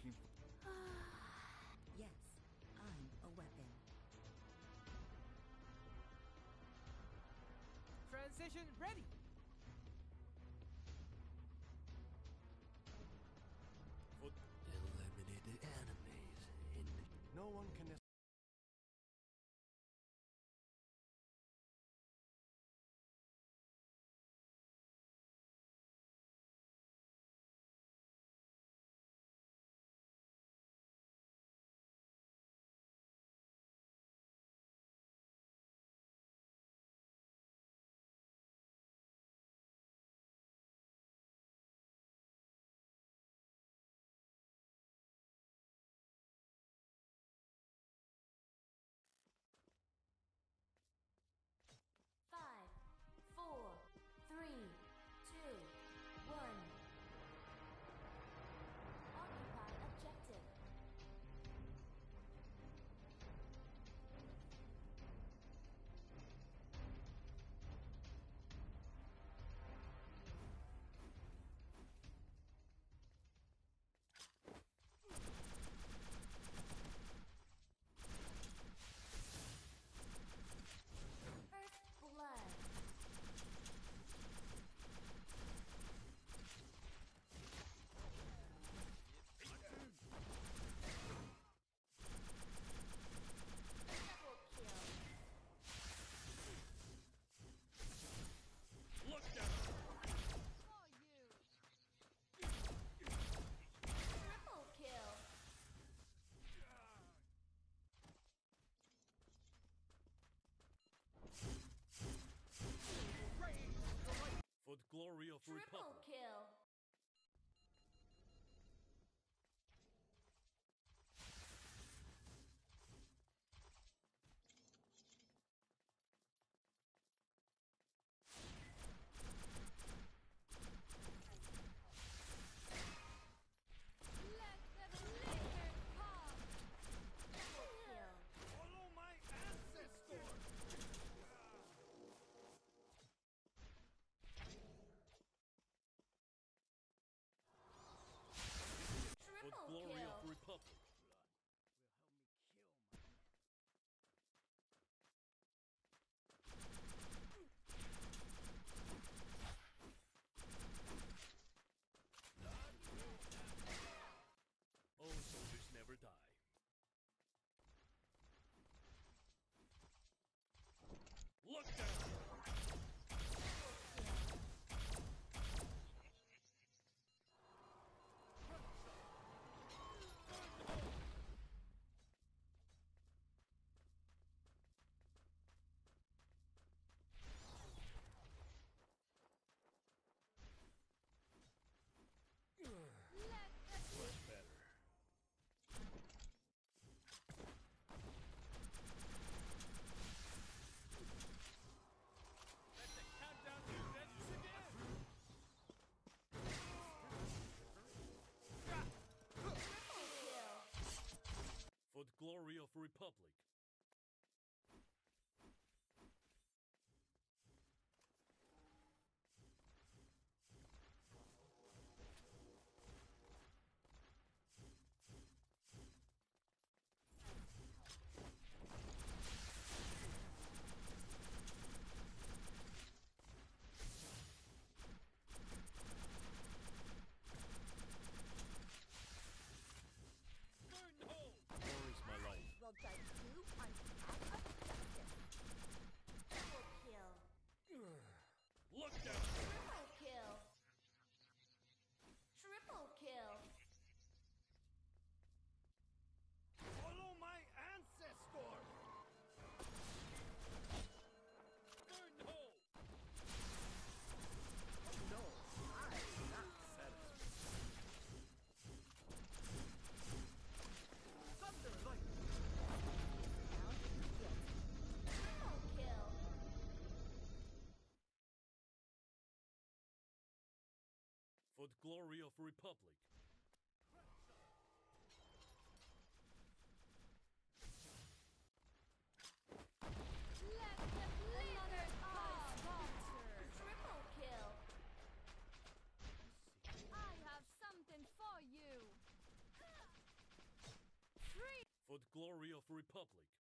looking for... Yes, I'm a weapon. Transition ready! Eliminated enemies in... No one can... Five, four, three, two, one. Occupy objective. First blood. Double kill. Look down! Triple kill. For the glory of Triple Republic. kill. Let the blizzard come! Double kill. Follow my ancestor! For the Triple glory kill. of Republic. All soldiers never die. Look down! Let the Much better. Let the countdown events begin! Triple kill. For the glory of Republic. Burn hole! War is my life. Will guide you on path of justice. Double kill. Look down! Triple kill. Triple kill. Follow my ancestor! Burn hole! No, I'm not satisfied. Thunder lightning! Sound begin. Triple kill. For the glory of Republic. Let the blizzard come! Triple kill. I have something for you! Republic.